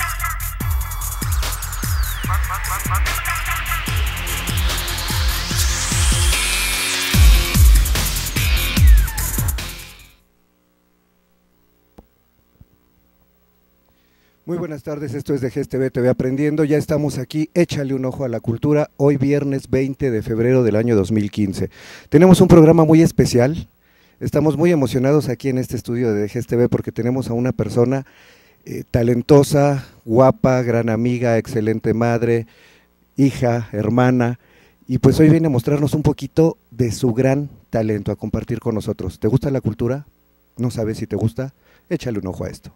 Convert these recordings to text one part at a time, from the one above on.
Muy buenas tardes, esto es de GSTV TV Aprendiendo, ya estamos aquí, échale un ojo a la cultura, hoy viernes 20 de febrero del año 2015. Tenemos un programa muy especial, estamos muy emocionados aquí en este estudio de GSTV porque tenemos a una persona talentosa, guapa, gran amiga, excelente madre, hija, hermana, y pues hoy viene a mostrarnos un poquito de su gran talento, a compartir con nosotros. ¿Te gusta la cultura? ¿No sabes si te gusta? Échale un ojo a esto.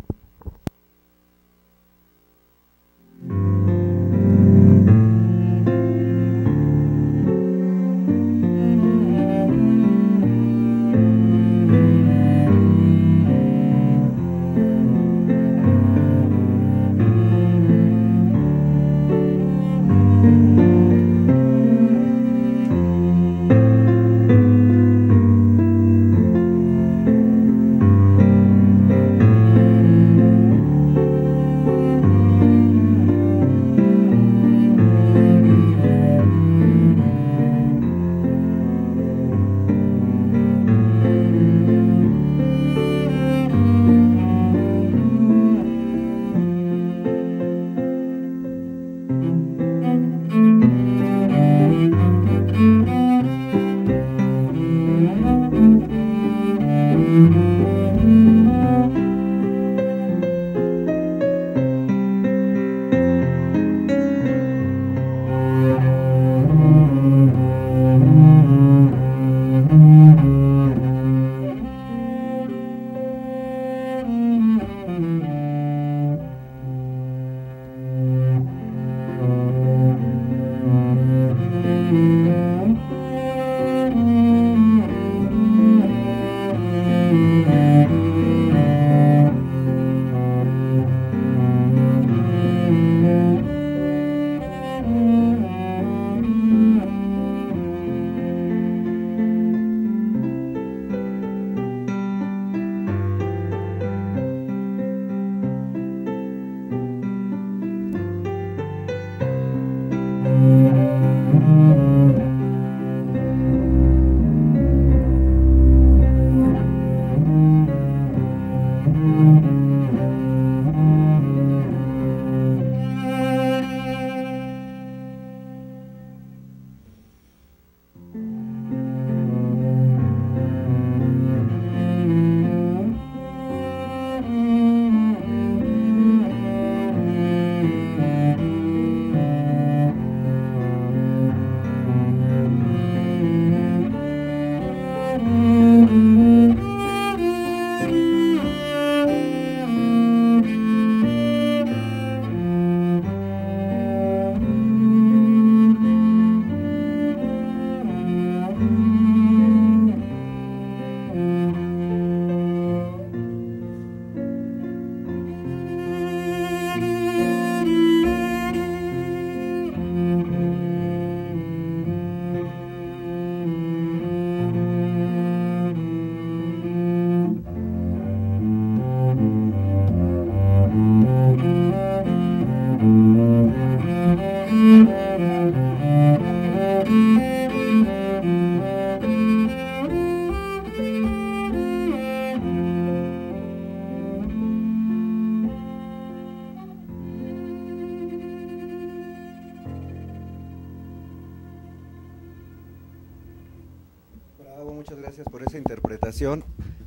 Muchas gracias por esa interpretación.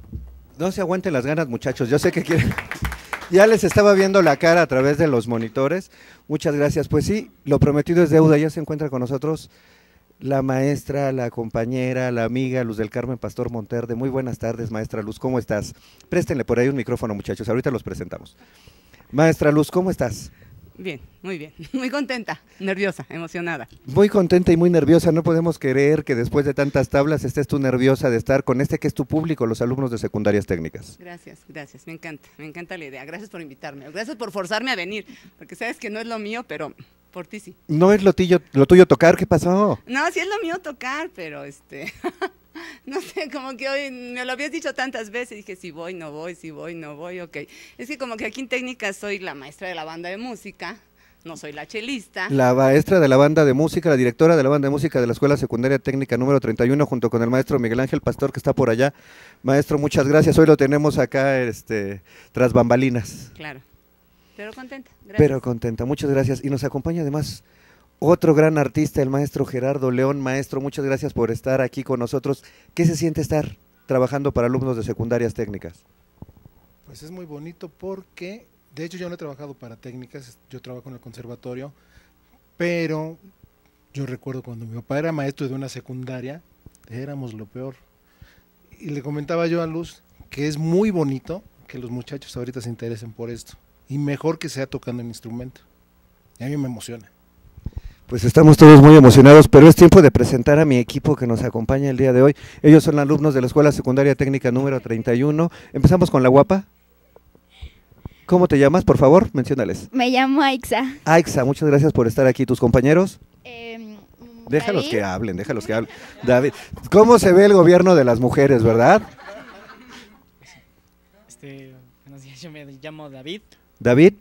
No se aguanten las ganas, muchachos, yo sé que quieren. Ya les estaba viendo la cara a través de los monitores. Muchas gracias. Pues sí, lo prometido es deuda. Ya se encuentra con nosotros la maestra, la compañera, la amiga Luz del Carmen Pastor Monterde. Muy buenas tardes, maestra Luz, ¿cómo estás? Préstenle por ahí un micrófono, muchachos, ahorita los presentamos. Maestra Luz, ¿cómo estás? Bien, muy contenta, nerviosa, emocionada. Muy contenta y muy nerviosa, no podemos creer que después de tantas tablas estés tú nerviosa de estar con que es tu público, los alumnos de secundarias técnicas. Gracias, me encanta la idea, gracias por invitarme, gracias por forzarme a venir, porque sabes que no es lo mío, pero por ti sí. ¿No es lo tuyo tocar? ¿Qué pasó? No, sí es lo mío tocar, pero no sé, como que hoy me lo habías dicho tantas veces, y dije, si voy, no voy, si voy, no voy, ok. Es que como que aquí en técnica soy la maestra de la banda de música, no soy la chelista. La maestra de la banda de música, la directora de la banda de música de la Escuela Secundaria Técnica número 31, junto con el maestro Miguel Ángel Pastor, que está por allá. Maestro, muchas gracias. Hoy lo tenemos acá tras bambalinas. Claro, pero contenta. Gracias. Pero contenta, muchas gracias. Y nos acompaña además otro gran artista, el maestro Gerardo León. Maestro, muchas gracias por estar aquí con nosotros. ¿Qué se siente estar trabajando para alumnos de secundarias técnicas? Pues es muy bonito porque, de hecho yo no he trabajado para técnicas, yo trabajo en el conservatorio, pero yo recuerdo cuando mi papá era maestro de una secundaria, éramos lo peor. Y le comentaba yo a Luz que es muy bonito que los muchachos ahorita se interesen por esto, y mejor que sea tocando el instrumento. Y a mí me emociona. Pues estamos todos muy emocionados, pero es tiempo de presentar a mi equipo que nos acompaña el día de hoy. Ellos son alumnos de la Escuela Secundaria Técnica número 31. Empezamos con la guapa. ¿Cómo te llamas, por favor? Menciónales. Me llamo Aixa. Aixa, muchas gracias por estar aquí. ¿Tus compañeros? Déjalos David. que hablen, déjalos que hablen. David, ¿cómo se ve el gobierno de las mujeres, verdad? Buenos días, yo me llamo David. David,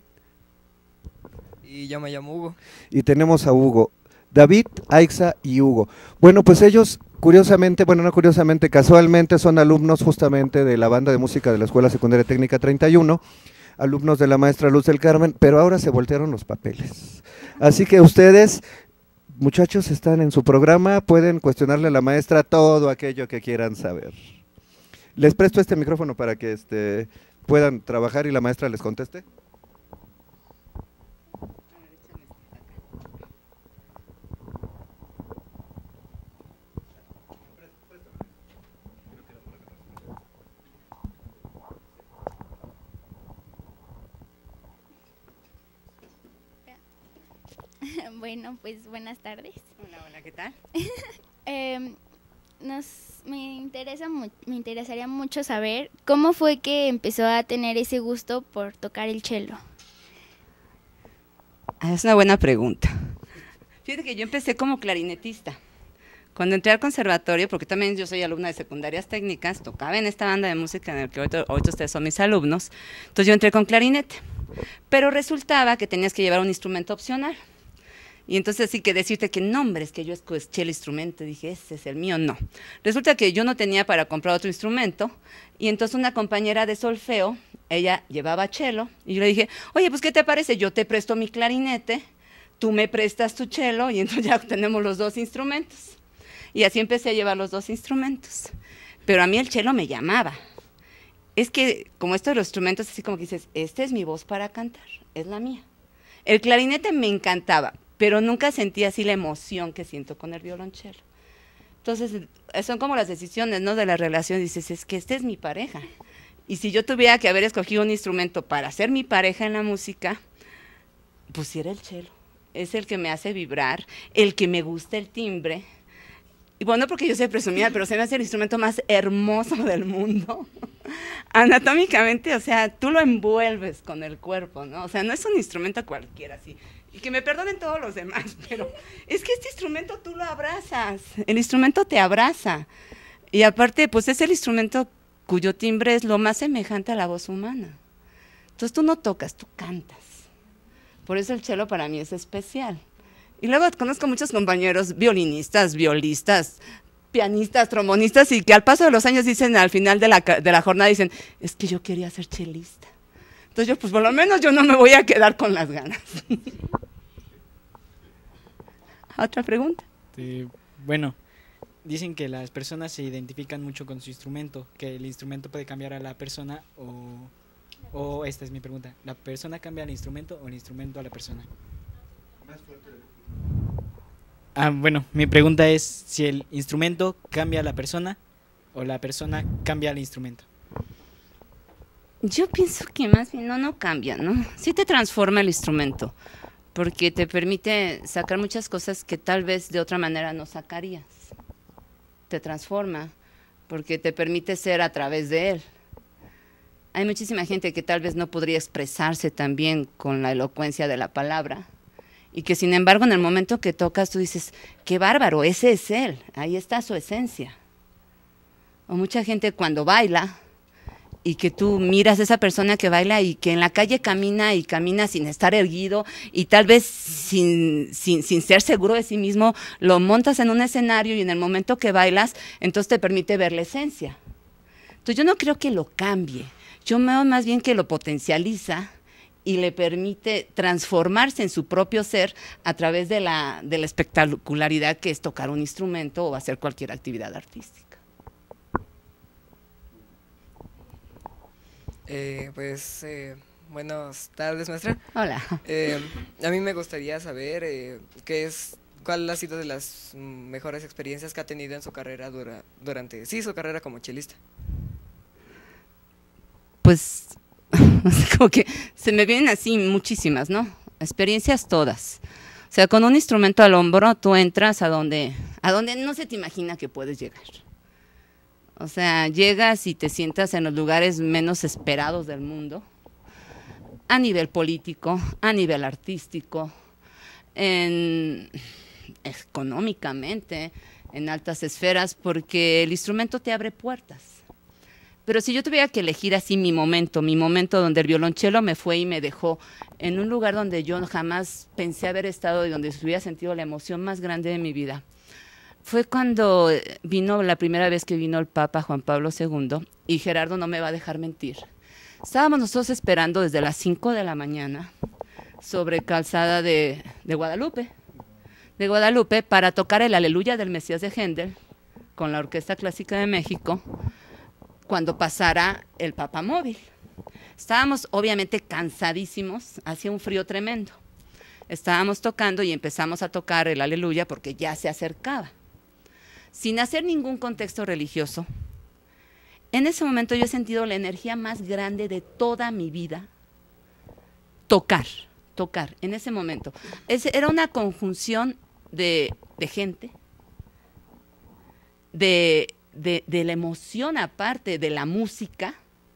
Y yo me llamo Hugo. y tenemos a Hugo. David, Aixa y Hugo. Bueno, pues ellos, curiosamente, bueno, no curiosamente, casualmente son alumnos justamente de la banda de música de la Escuela Secundaria Técnica 31, alumnos de la maestra Luz del Carmen, pero ahora se voltearon los papeles. Así que ustedes, muchachos, están en su programa, pueden cuestionarle a la maestra todo aquello que quieran saber. Les presto este micrófono para que puedan trabajar y la maestra les conteste. Bueno, pues buenas tardes. Hola, hola, ¿qué tal? Me interesaría mucho saber cómo fue que empezó a tener ese gusto por tocar el cello. Es una buena pregunta. Fíjate que yo empecé como clarinetista. Cuando entré al conservatorio, porque también yo soy alumna de secundarias técnicas, tocaba en esta banda de música en la que hoy ustedes son mis alumnos, entonces yo entré con clarinete. Pero resultaba que tenías que llevar un instrumento opcional. Y entonces sí que decirte que no, hombre, es que yo escuché el instrumento, dije, ese es el mío, no. Resulta que yo no tenía para comprar otro instrumento, y entonces una compañera de solfeo, ella llevaba cello, y yo le dije, oye, pues ¿qué te parece? Yo te presto mi clarinete, tú me prestas tu cello, y entonces ya tenemos los dos instrumentos. Y así empecé a llevar los dos instrumentos. Pero a mí el cello me llamaba. Es que como estos los instrumentos, así como que dices, esta es mi voz para cantar, es la mía. El clarinete me encantaba, pero nunca sentí así la emoción que siento con el violonchelo. Entonces, son como las decisiones, ¿no?, de la relación. Dices, es que esta es mi pareja. Y si yo tuviera que haber escogido un instrumento para ser mi pareja en la música, pues sí era el cello. Es el que me hace vibrar, el que me gusta el timbre. Y bueno, porque yo soy presumida, pero se me hace el instrumento más hermoso del mundo. Anatómicamente, o sea, tú lo envuelves con el cuerpo, ¿no? O sea, no es un instrumento cualquiera, así. Y que me perdonen todos los demás, pero es que este instrumento tú lo abrazas, el instrumento te abraza. Y aparte, pues es el instrumento cuyo timbre es lo más semejante a la voz humana. Entonces tú no tocas, tú cantas. Por eso el cello para mí es especial. Y luego conozco muchos compañeros violinistas, violistas, pianistas, trombonistas, y que al paso de los años dicen, al final de la jornada, dicen, es que yo quería ser chelista. Entonces yo, pues por lo menos yo no me voy a quedar con las ganas. ¿Otra pregunta? Bueno, dicen que las personas se identifican mucho con su instrumento, que el instrumento puede cambiar a la persona o esta es mi pregunta, ¿la persona cambia al instrumento o el instrumento a la persona? Bueno, mi pregunta es si el instrumento cambia a la persona o la persona cambia al instrumento. Yo pienso que más bien no cambia, ¿no? Sí te transforma el instrumento, porque te permite sacar muchas cosas que tal vez de otra manera no sacarías. Te transforma, porque te permite ser a través de él. Hay muchísima gente que tal vez no podría expresarse tan bien con la elocuencia de la palabra, y que sin embargo en el momento que tocas tú dices, qué bárbaro, ese es él, ahí está su esencia. o mucha gente cuando baila, y que tú miras a esa persona que baila y que en la calle camina y camina sin estar erguido y tal vez sin ser seguro de sí mismo, lo montas en un escenario y en el momento que bailas, entonces te permite ver la esencia. Entonces yo no creo que lo cambie, yo veo más bien que lo potencializa y le permite transformarse en su propio ser a través de la espectacularidad que es tocar un instrumento o hacer cualquier actividad artística. Buenas tardes, maestra. Hola. A mí me gustaría saber cuál ha sido de las mejores experiencias que ha tenido en su carrera durante su carrera como chelista. Pues, como que se me vienen así muchísimas, ¿no? Experiencias todas. O sea, con un instrumento al hombro tú entras a donde no se te imagina que puedes llegar. O sea, llegas y te sientas en los lugares menos esperados del mundo, a nivel político, a nivel artístico, económicamente, en altas esferas, porque el instrumento te abre puertas. Pero si yo tuviera que elegir así mi momento donde el violonchelo me fue y me dejó en un lugar donde yo jamás pensé haber estado y donde hubiera sentido la emoción más grande de mi vida, fue cuando vino la primera vez que vino el Papa Juan Pablo II, y Gerardo no me va a dejar mentir. Estábamos nosotros esperando desde las 5 de la mañana sobre Calzada de Guadalupe, para tocar el Aleluya del Mesías de Händel con la Orquesta Clásica de México cuando pasara el Papa Móvil. Estábamos obviamente cansadísimos, hacía un frío tremendo. Estábamos tocando y empezamos a tocar el Aleluya porque ya se acercaba. Sin hacer ningún contexto religioso, en ese momento yo he sentido la energía más grande de toda mi vida. Tocar, en ese momento. Era una conjunción de gente, de la emoción aparte de la música,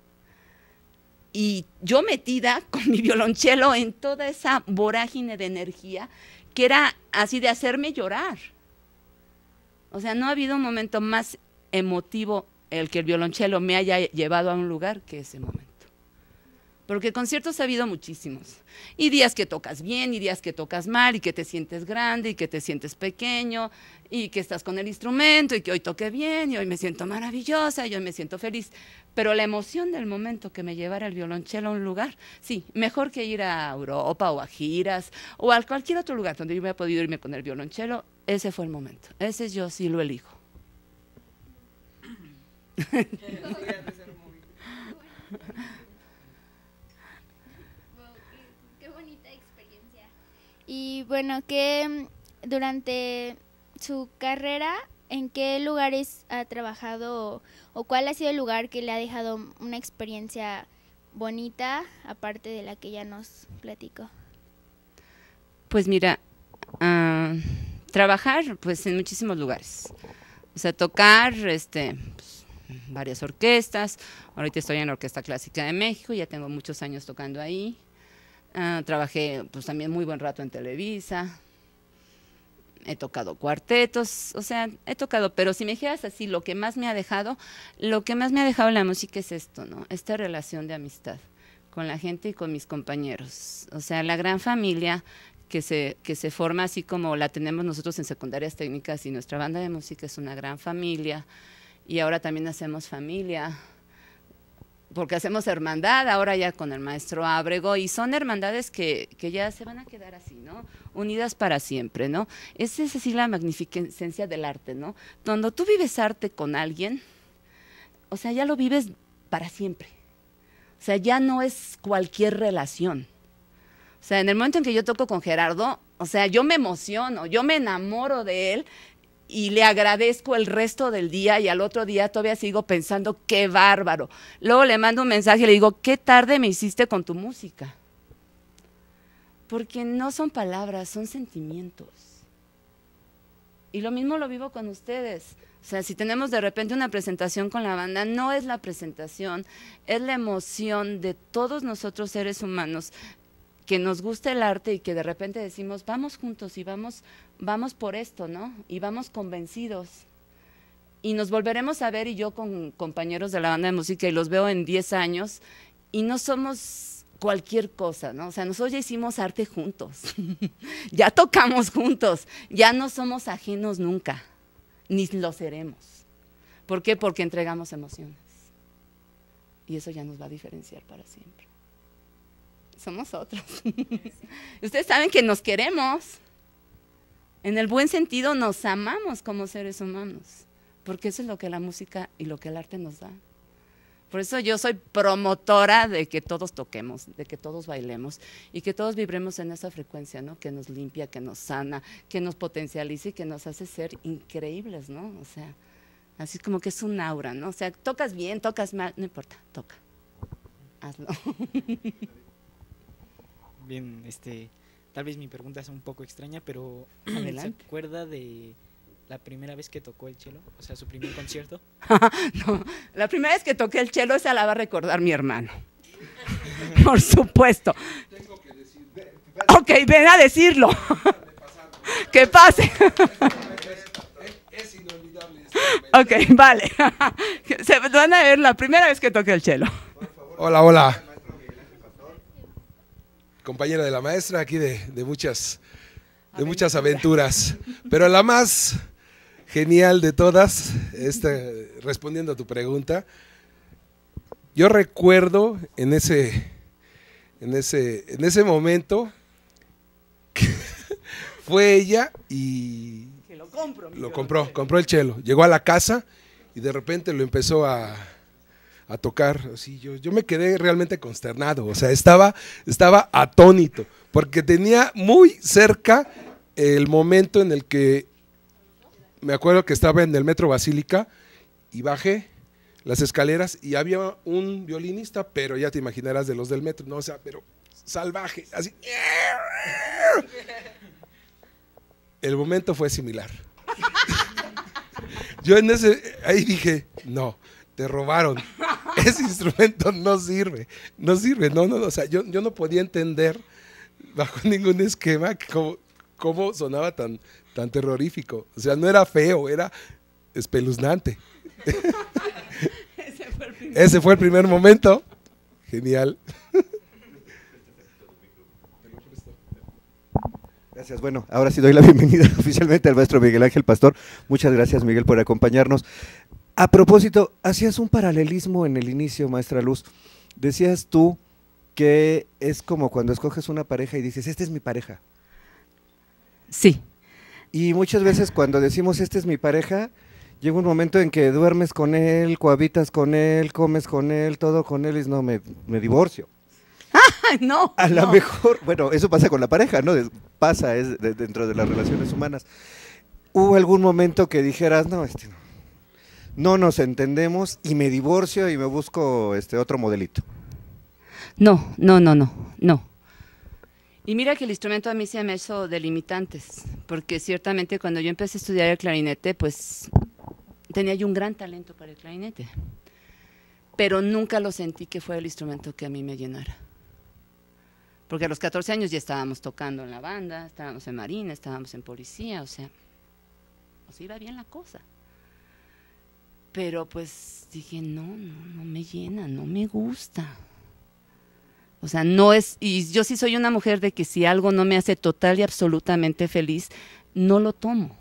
y yo metida con mi violonchelo en toda esa vorágine de energía que era así de hacerme llorar. O sea, no ha habido un momento más emotivo el que el violonchelo me haya llevado a un lugar que ese momento. Porque conciertos ha habido muchísimos. Y días que tocas bien, y días que tocas mal, y que te sientes grande, y que te sientes pequeño, y que estás con el instrumento, y que hoy toqué bien, y hoy me siento maravillosa, y hoy me siento feliz. Pero la emoción del momento que me llevara el violonchelo a un lugar, sí, mejor que ir a Europa o a giras, o a cualquier otro lugar donde yo hubiera podido irme con el violonchelo, ese fue el momento. Ese yo sí lo elijo. Qué bonita experiencia. Y bueno, que durante su carrera, ¿en qué lugares ha trabajado o cuál ha sido el lugar que le ha dejado una experiencia bonita, aparte de la que ya nos platicó? Pues mira, trabajar pues en muchísimos lugares. O sea, tocar pues, varias orquestas. Ahorita estoy en la Orquesta Clásica de México, ya tengo muchos años tocando ahí. Trabajé pues también muy buen rato en Televisa. He tocado cuartetos, o sea, he tocado, pero si me dijeras así, lo que más me ha dejado en la música es esto, ¿no? Esta relación de amistad con la gente y con mis compañeros. O sea, la gran familia que se forma así como la tenemos nosotros en secundarias técnicas, y nuestra banda de música es una gran familia, y ahora también hacemos familia, porque hacemos hermandad ahora ya con el maestro Ábrego, y son hermandades que ya se van a quedar así, ¿no? Unidas para siempre, ¿no? Esa es así la magnificencia del arte, ¿no? Cuando tú vives arte con alguien, o sea, ya lo vives para siempre. O sea, ya no es cualquier relación. O sea, en el momento en que yo toco con Gerardo, o sea, yo me emociono, yo me enamoro de él, y le agradezco el resto del día, y al otro día todavía sigo pensando, qué bárbaro. Luego le mando un mensaje y le digo, qué tarde me hiciste con tu música. Porque no son palabras, son sentimientos. Y lo mismo lo vivo con ustedes. O sea, si tenemos de repente una presentación con la banda, no es la presentación, es la emoción de todos nosotros seres humanos que nos gusta el arte y que de repente decimos, vamos juntos y vamos por esto, ¿no? Y vamos convencidos. y nos volveremos a ver, y yo con compañeros de la banda de música, y los veo en 10 años, y no somos cualquier cosa, ¿no? O sea, nosotros ya hicimos arte juntos, ya tocamos juntos, ya no somos ajenos nunca, ni lo seremos. ¿Por qué? Porque entregamos emociones. Y eso ya nos va a diferenciar para siempre. Somos otros. Ustedes saben que nos queremos. En el buen sentido nos amamos como seres humanos. Porque eso es lo que la música y lo que el arte nos da. Por eso yo soy promotora de que todos toquemos, de que todos bailemos y que todos vibremos en esa frecuencia, ¿no? Que nos limpia, que nos sana, que nos potencializa y que nos hace ser increíbles, ¿no? O sea, así como que es un aura, ¿no? O sea, tocas bien, tocas mal, no importa, toca. Hazlo. Bien, tal vez mi pregunta es un poco extraña, pero Adelante. ¿se acuerda de la primera vez que tocó el cello? O sea, su primer concierto. No, la primera vez que toqué el cello, esa la va a recordar mi hermano. Por supuesto. Ok, ven a decirlo. Que pase. Es inolvidable. Ok, vale. Se van a ver la primera vez que toqué el cello. Hola, hola. Compañera de la maestra, aquí de muchas aventuras. Pero la más genial de todas, respondiendo a tu pregunta, yo recuerdo en ese momento que fue ella y Que lo compro. compró el cello. Llegó a la casa y de repente lo empezó a tocar. Así, yo me quedé realmente consternado, o sea, estaba atónito, porque tenía muy cerca el momento en el que me acuerdo que estaba en el Metro Basílica y bajé las escaleras y había un violinista, pero ya te imaginarás de los del metro, no, o sea, pero salvaje, así. El momento fue similar. Yo ahí dije, no, te robaron, ese instrumento no sirve, no, o sea, yo no podía entender bajo ningún esquema cómo sonaba tan terrorífico, o sea, no era feo, era espeluznante. Ese fue el primer momento, genial. Gracias. Bueno, ahora sí doy la bienvenida oficialmente al maestro Miguel Ángel Pastor. Muchas gracias, Miguel, por acompañarnos. A propósito, hacías un paralelismo en el inicio, maestra Luz. Decías tú que es como cuando escoges una pareja y dices, esta es mi pareja. Sí. Y muchas veces cuando decimos, esta es mi pareja, llega un momento en que duermes con él, cohabitas con él, comes con él, todo con él, y dices, no, me divorcio. Ay, no. A lo no. mejor, bueno, eso pasa con la pareja, ¿no? Pasa dentro de las relaciones humanas. ¿Hubo algún momento que dijeras, no nos entendemos y me divorcio y me busco otro modelito? No. Y mira que el instrumento a mí se me hizo delimitantes, porque ciertamente cuando yo empecé a estudiar el clarinete, pues tenía yo un gran talento para el clarinete, pero nunca lo sentí que fuera el instrumento que a mí me llenara. Porque a los 14 años ya estábamos tocando en la banda, estábamos en Marina, estábamos en policía, o sea, pues iba bien la cosa. Pero pues dije, no me llena, no me gusta. O sea, no es, y yo sí soy una mujer de que si algo no me hace total y absolutamente feliz, no lo tomo.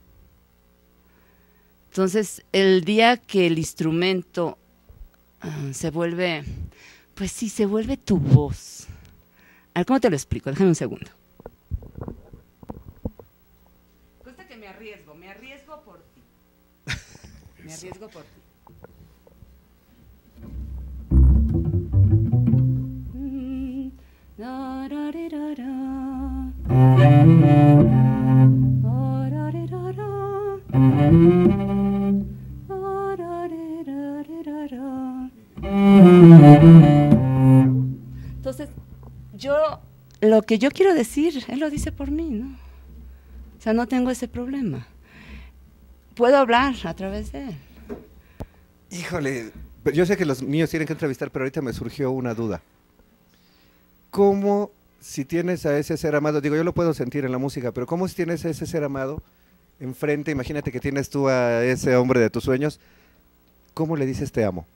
Entonces, el día que el instrumento se vuelve, pues sí, se vuelve tu voz. A ver, ¿cómo te lo explico? Déjame un segundo. Cuesta que me arriesgo por ti. Me arriesgo por ti. Entonces, lo que yo quiero decir, él lo dice por mí, ¿no? O sea, no tengo ese problema. Puedo hablar a través de él. Híjole, yo sé que los niños tienen que entrevistar, pero ahorita me surgió una duda. ¿Cómo, si tienes a ese ser amado, digo, yo lo puedo sentir en la música, pero cómo si tienes a ese ser amado enfrente, imagínate que tienes tú a ese hombre de tus sueños, ¿cómo le dices te amo?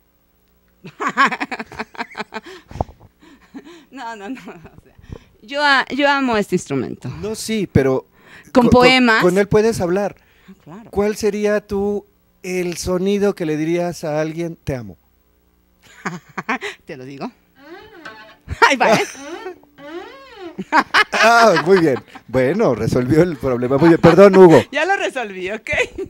No. O sea, yo amo este instrumento. No, sí, pero Con poemas. Con él puedes hablar. Claro. ¿Cuál sería el sonido que le dirías a alguien te amo? Te lo digo. Ahí va, ¿eh? Ah, muy bien. Bueno, resolvió el problema. Muy bien. Perdón, Hugo. Ya lo resolví, ¿ok?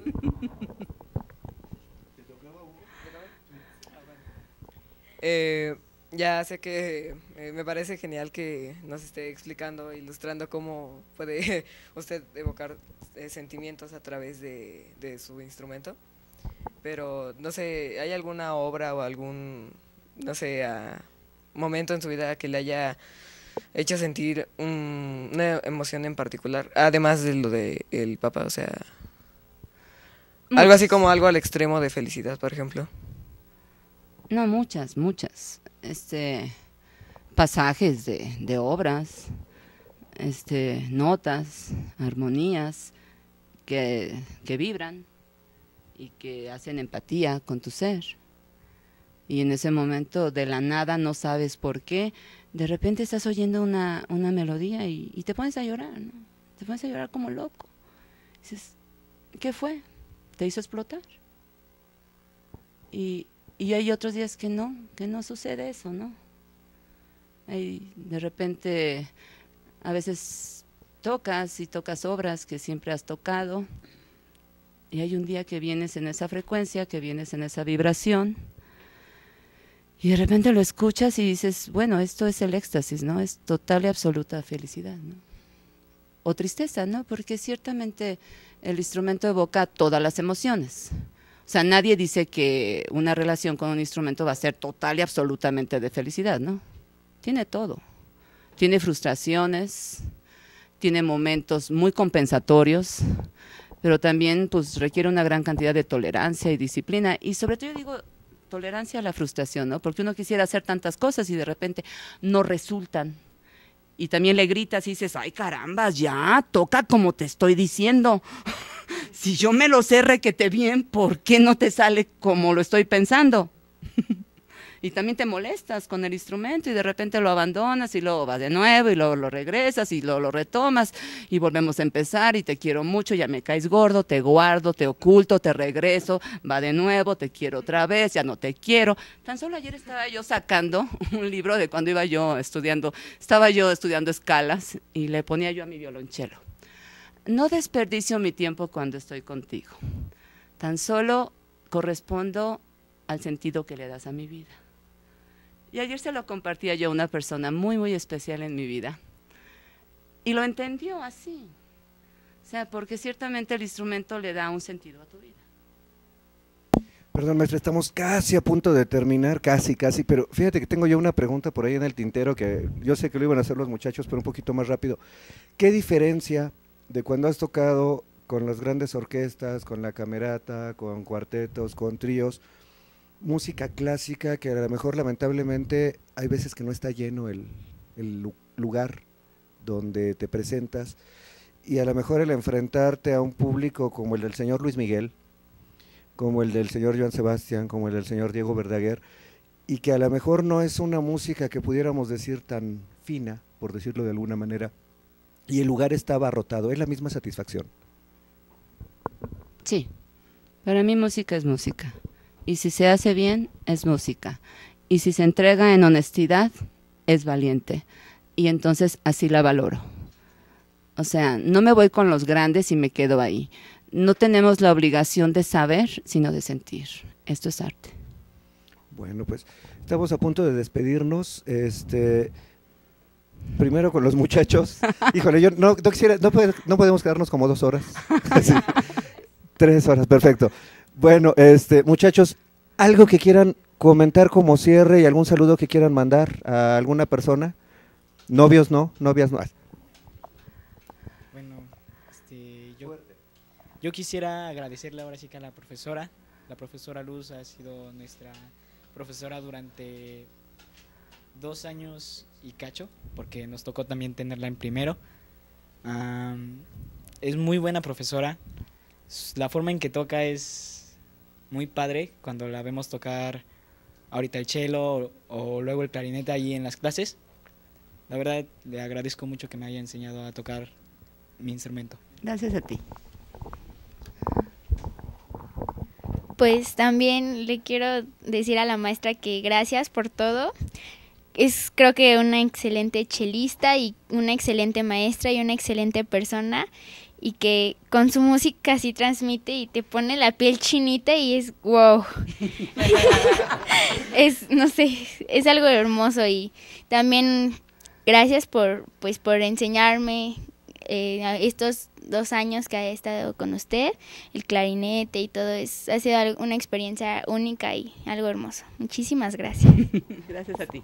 Ya sé que me parece genial que nos esté explicando, ilustrando cómo puede usted evocar sentimientos a través de su instrumento. Pero, no sé, ¿hay alguna obra o algún, no sé, momento en su vida que le haya hecho sentir una emoción en particular? Además de lo de el Papa, o sea, algo así como algo al extremo de felicidad, por ejemplo. No, muchas. Pasajes de obras, notas, armonías que vibran y que hacen empatía con tu ser. Y en ese momento, de la nada, no sabes por qué, de repente estás oyendo una melodía y te pones a llorar, ¿no? Te pones a llorar como loco. Dices, ¿qué fue? ¿Te hizo explotar? Y hay otros días que no sucede eso, ¿no? Hay, de repente, a veces tocas obras que siempre has tocado, y hay un día que vienes en esa frecuencia, que vienes en esa vibración, y de repente lo escuchas y dices, bueno, esto es el éxtasis, ¿no? Es total y absoluta felicidad, ¿no? O tristeza, ¿no? Porque ciertamente el instrumento evoca todas las emociones. O sea, nadie dice que una relación con un instrumento va a ser total y absolutamente de felicidad, ¿no? Tiene todo. Tiene frustraciones, tiene momentos muy compensatorios, pero también pues requiere una gran cantidad de tolerancia y disciplina. Y sobre todo yo digo tolerancia a la frustración, ¿no? Porque uno quisiera hacer tantas cosas y de repente no resultan. Y también le gritas y dices, ay carambas, ya, toca como te estoy diciendo. Si yo me lo sé requete bien, ¿por qué no te sale como lo estoy pensando? Y también te molestas con el instrumento y de repente lo abandonas y luego vas de nuevo y luego lo regresas y luego lo retomas y volvemos a empezar y te quiero mucho, ya me caes gordo, te guardo, te oculto, te regreso, va de nuevo, te quiero otra vez, ya no te quiero. Tan solo ayer estaba yo sacando un libro de cuando estaba yo estudiando escalas y le ponía yo a mi violonchelo. No desperdicio mi tiempo cuando estoy contigo, tan solo correspondo al sentido que le das a mi vida. Y ayer se lo compartía yo a una persona muy, muy especial en mi vida. Y lo entendió así. O sea, porque ciertamente el instrumento le da un sentido a tu vida. Perdón, maestra, estamos casi a punto de terminar, casi, pero fíjate que tengo yo una pregunta por ahí en el tintero que yo sé que lo iban a hacer los muchachos, pero un poquito más rápido. ¿Qué diferencia de cuando has tocado con las grandes orquestas, con la camerata, con cuartetos, con tríos, música clásica que a lo mejor lamentablemente hay veces que no está lleno el lugar donde te presentas y a lo mejor el enfrentarte a un público como el del señor Luis Miguel, como el del señor Joan Sebastián, como el del señor Diego Verdaguer, y que a lo mejor no es una música que pudiéramos decir tan fina, por decirlo de alguna manera, y el lugar está abarrotado, ¿es la misma satisfacción? Sí, para mí música es música. Y si se hace bien, es música. Y si se entrega en honestidad, es valiente. Y entonces así la valoro. O sea, no me voy con los grandes y me quedo ahí. No tenemos la obligación de saber, sino de sentir. Esto es arte. Bueno, pues estamos a punto de despedirnos. Primero con los muchachos. Híjole, yo no quisiera, no podemos quedarnos como 2 horas. Sí. 3 horas, perfecto. Bueno, muchachos, algo que quieran comentar como cierre y algún saludo que quieran mandar a alguna persona. Novios no, novias no. Bueno, yo quisiera agradecerle ahora sí que a la profesora Luz ha sido nuestra profesora durante 2 años y cacho, porque nos tocó también tenerla en primero. es muy buena profesora. La forma en que toca es muy padre cuando la vemos tocar ahorita el cello o luego el clarinete allí en las clases. La verdad, le agradezco mucho que me haya enseñado a tocar mi instrumento. Gracias a ti. Pues también le quiero decir a la maestra que gracias por todo. Es creo que una excelente chelista y una excelente maestra y una excelente persona, y que con su música sí transmite y te pone la piel chinita y es wow. No sé, es algo hermoso. Y también gracias por enseñarme estos 2 años que he estado con usted, el clarinete y todo. Ha sido una experiencia única y algo hermoso. Muchísimas gracias. Gracias a ti.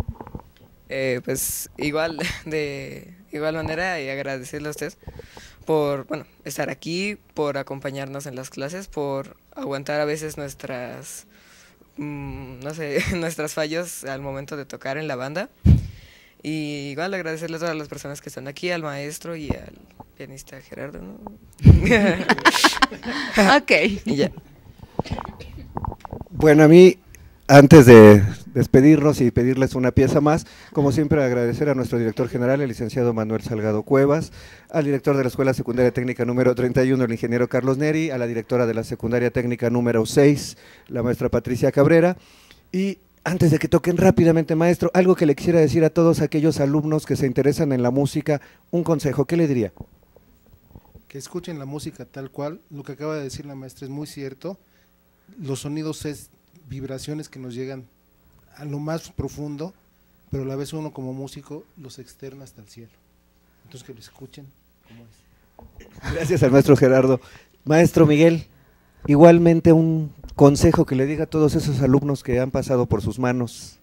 Pues de igual manera, y agradecerle a usted por estar aquí, por acompañarnos en las clases, por aguantar a veces nuestras nuestros fallos al momento de tocar en la banda. Y igual agradecerle a todas las personas que están aquí, al maestro y al pianista Gerardo, ¿no? Ok. Y ya. Bueno, a mí, antes de despedirnos y pedirles una pieza más, como siempre agradecer a nuestro director general, el licenciado Manuel Salgado Cuevas, al director de la Escuela Secundaria Técnica número 31, el ingeniero Carlos Neri, a la directora de la Secundaria Técnica número 6, la maestra Patricia Cabrera. Y antes de que toquen rápidamente, maestro, algo que le quisiera decir a todos aquellos alumnos que se interesan en la música, un consejo, ¿qué le diría? Que escuchen la música tal cual. Lo que acaba de decir la maestra es muy cierto. Los sonidos es vibraciones que nos llegan a lo más profundo, pero a la vez uno como músico los externa hasta el cielo. Entonces que lo escuchen como es. Gracias al maestro Gerardo. Maestro Miguel, igualmente un consejo que le diga a todos esos alumnos que han pasado por sus manos.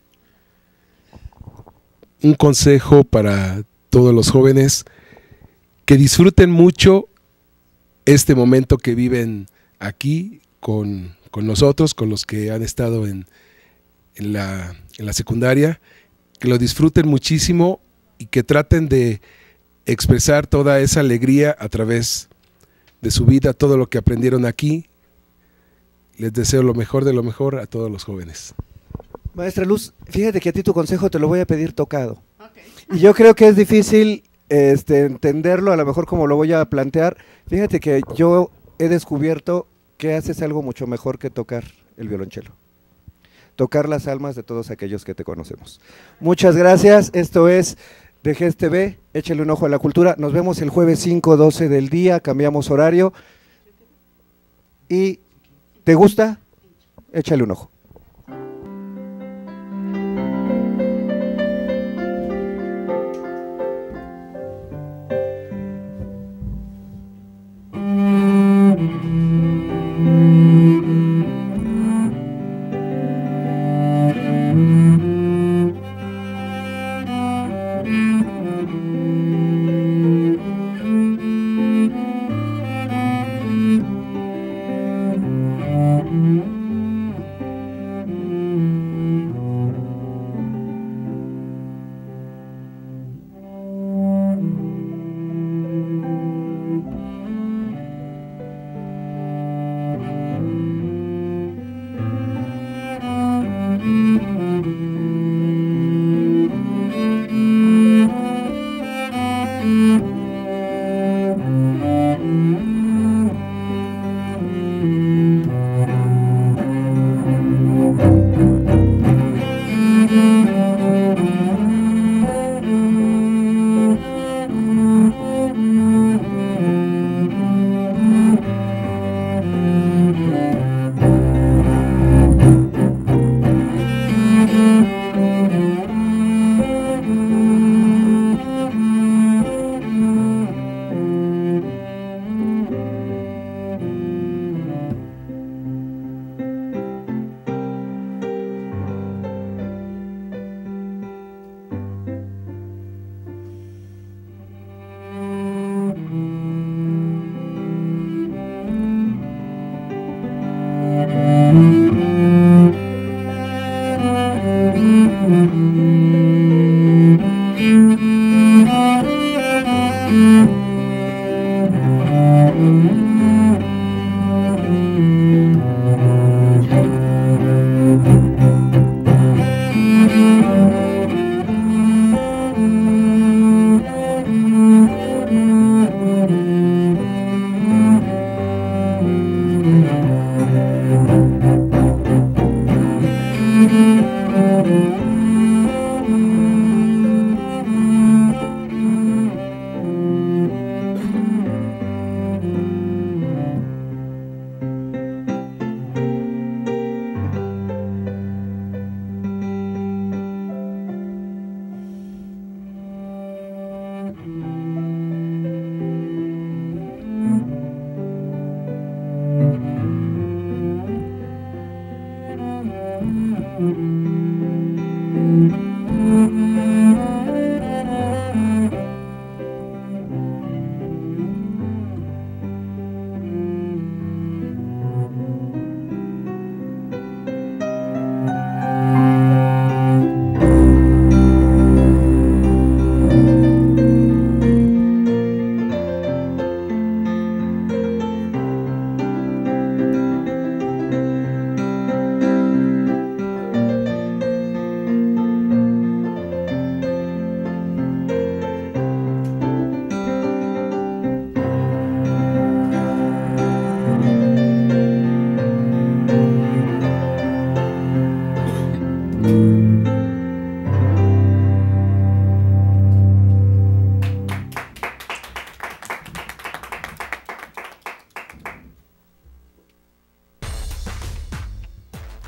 Un consejo para todos los jóvenes: que disfruten mucho este momento que viven aquí con nosotros, con los que han estado en la secundaria, que lo disfruten muchísimo y que traten de expresar toda esa alegría a través de su vida, todo lo que aprendieron aquí. Les deseo lo mejor de lo mejor a todos los jóvenes. Maestra Luz, fíjate que a ti tu consejo te lo voy a pedir tocado. Okay. Y yo creo que es difícil entenderlo, a lo mejor como lo voy a plantear. Fíjate que yo he descubierto que haces algo mucho mejor que tocar el violonchelo. Tocar las almas de todos aquellos que te conocemos. Muchas gracias, esto es de GES TV, échale un ojo a la cultura. Nos vemos el jueves 5:12 del día, cambiamos horario. Y ¿te gusta? Échale un ojo.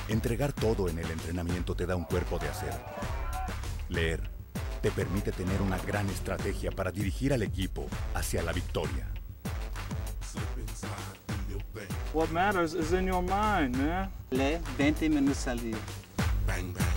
Entregar todo en el entrenamiento te da un cuerpo de acero. Leer te permite tener una gran estrategia para dirigir al equipo hacia la victoria. What matters is in your mind, man. Lee 20 minutos al día. Bang, bang.